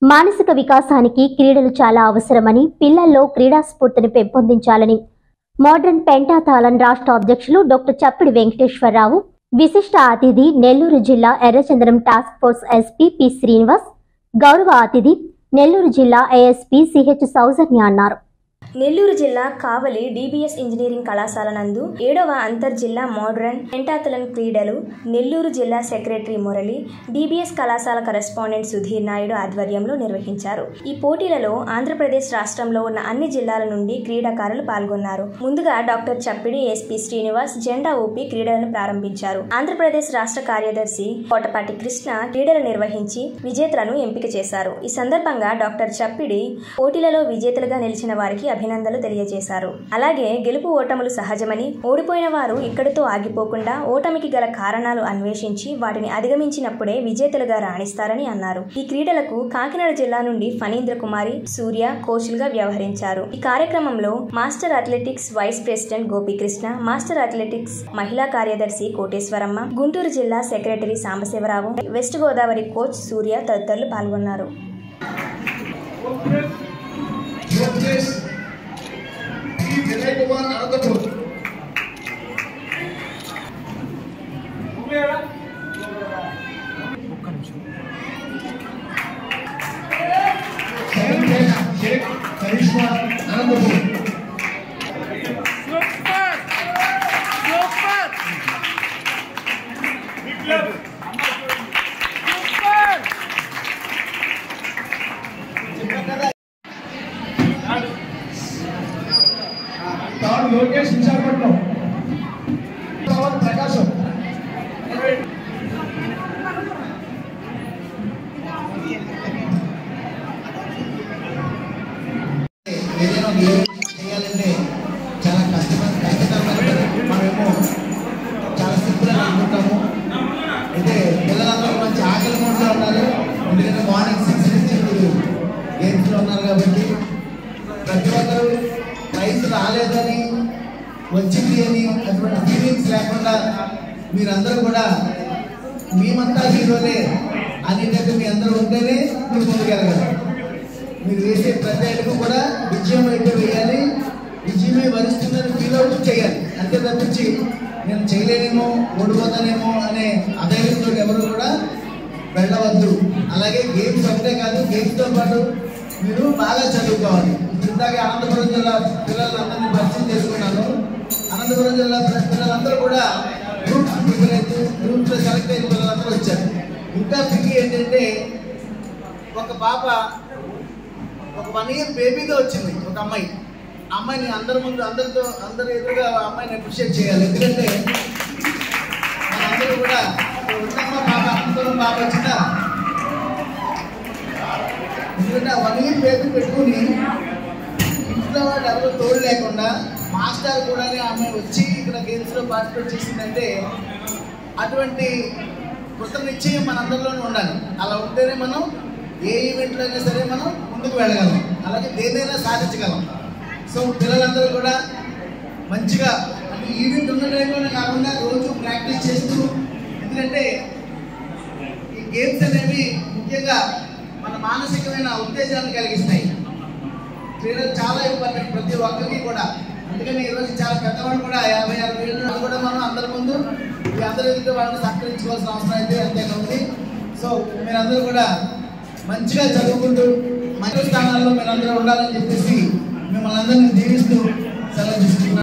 మానసిక వికాసానికి క్రీడలు చాలా అవసరమని, పిల్లల్లో క్రీడా స్ఫూర్తిని పెంపొందించాలని మోడర్న్ పెంటాథాలన్ రాష్ట్ర అధ్యక్షులు డాక్టర్ చప్పిడి వెంకటేశ్వరరావు, విశిష్ట అతిథి నెల్లూరు జిల్లా ఎర్రచందనం task force SP P Srinivas, గౌరవ అతిథి నెల్లూరు జిల్లా ఏఎస్పీ సిహెచ్ సౌజన్య అన్నారు. నెల్లూరు జిల్లా కావలి డిబిఎస్ ఇంజనీరింగ్ కళాశాల నందు 7వ అంతర్జిల్లా మోడర్న్ పెంటాథలన్ క్రీడలు నెల్లూరు జిల్లా సెక్రటరీ మురళి, డిబిఎస్ కళాశాల కరెస్పాండెంట్ సుధీర్ నాయుడు ఆధ్వర్యంలో నిర్వహించారు. ఈ పోటీలలో ఆంధ్రప్రదేశ్ రాష్ట్రంలో ఉన్న అన్ని జిల్లాల నుండి క్రీడాకారులు పాల్గొన్నారు. ముందుగా డాక్టర్ చప్పిడి, ఎస్పీ శ్రీనివాస్ జెండా ఊపి క్రీడలను ప్రారంభించారు. ఆంధ్రప్రదేశ్ రాష్ట్ర కార్యదర్శి కోటపాటి కృష్ణ క్రీడలు నిర్వహించి విజేతలను ఎంపిక చేశారు. ఈ సందర్భంగా డాక్టర్ చప్పిడి పోటీలలో విజేతలుగా నిలిచిన వారికి అభినందనలు తెలియజేశారు. అలాగే గెలుపు ఓటములు సహజమని, ఓడిపోయిన వారు ఇక్కడితో ఆగిపోకుండా ఓటమికి గల కారణాలు అన్వేషించి వాటిని అధిగమించినప్పుడే విజేతలుగా రాణిస్తారని అన్నారు. ఈ క్రీడలకు కాకినాడ జిల్లా నుండి ఫణీంద్ర కుమారి, సూర్య కోచ్లుగా వ్యవహరించారు. ఈ కార్యక్రమంలో master athletics vice president Gopikrishna, master athletics మహిళా కార్యదర్శి కోటేశ్వరమ్మ, గుంటూరు జిల్లా secretary Sambasivarao, West Godavari coach Surya తదితరులు పాల్గొన్నారు. లోకేష్ విశాఖపట్నం, ప్రకాశం, ఏదైనా చేయాలంటే చాలా కష్టతరమైన మనమేమో చాలా సింపుల్గా అనుకుంటాము. అయితే పిల్లలందరూ మంచి ఆకలి మూడ్లో ఉన్నారు. ఎందుకంటే మార్నింగ్ 6 నుంచి గేమ్స్లో ఉన్నారు కాబట్టి ప్రతి ఒక్కరు ప్రైజ్ రాలేదని, వచ్చింది అని అటువంటి ఫీలింగ్స్ లేకుండా మీరందరూ కూడా మేమంతా హీరోలే అనేటట్టు మీ అందరూ ఉంటేనే మీరు ముందుకెళ్ళగలరు. మీరు వేసే ప్రతి అడుగు కూడా విజయం అయితే వేయాలి, విజయమే వరిస్తుందని ఫీల్ అవుతూ చేయాలి. అంతే తప్పించి నేను చేయలేనేమో, ఓడిపోతానేమో అనే అధైర్యంతో ఎవరు కూడా వెళ్ళవద్దు. అలాగే గేమ్స్ ఒకటే కాదు, గేమ్స్తో పాటు మీరు బాగా చదువుకోవాలి. ఇందాక అనంతపురం జిల్లా పిల్లలందరినీ పరిచయం చేసుకున్నాను. అనంతపురం జిల్లా పిల్లలందరూ కూడా గ్రూప్స్ ప్రిపేర్ అయితే గ్రూప్స్లో సెలెక్ట్ అయిన పిల్లలందరూ వచ్చారు. ఇంకా పిక్కి ఏంటంటే ఒక పాప ఒక 1 ఇయర్ బేబీగా వచ్చింది. ఒక అమ్మాయిని అందరి ఎదురుగా అమ్మాయిని అప్రిషియేట్ చేయాలి. ఎందుకంటే మనందరూ కూడా అనంతపురం పాప వచ్చిందా, ఎందుకంటే 1 ఇయర్ బేబీ పెట్టుకుని ఇంట్లో వాళ్ళు ఎవరు తోడు లేకుండా మాస్టర్ కూడా అమ్మాయి వచ్చి ఇక్కడ గేమ్స్లో పార్టిసిపేట్ చేసిందంటే అటువంటి కృత నిశ్చయం మనందరిలోనే ఉండాలి. అలా ఉంటేనే మనం ఏ ఈవెంట్లో అయినా సరే మనం ముందుకు వెళ్ళగలం, అలాగే దేనైనా సాధించగలం. సో పిల్లలందరూ కూడా మంచిగా అంటే ఈవెంట్ ఉన్న టైంలోనే కాకుండా రోజు ప్రాక్టీస్ చేస్తూ, ఎందుకంటే ఈ గేమ్స్ అనేవి ముఖ్యంగా మన మానసికమైన ఉత్తేజాన్ని కలిగిస్తాయి. క్రీడలు చాలా ఇంపార్టెంట్ ప్రతి ఒక్కరికి కూడా. అందుకని ఈరోజు చాలా పెద్దవాళ్ళు కూడా 56 ఏళ్ళు కూడా మనం అందరి ముందు ఈ అందరి ఎదుటి వాళ్ళని సత్కరించుకోవాల్సిన అవసరం అయితే అంతేగా ఉంది. సో మీరందరూ కూడా మంచిగా చదువుకుంటూ మంచి స్థానాల్లో మీరందరూ ఉండాలని చెప్పేసి మిమ్మల్ని అందరినీ దీవిస్తూ సెలవు తీసుకుంటున్నాను.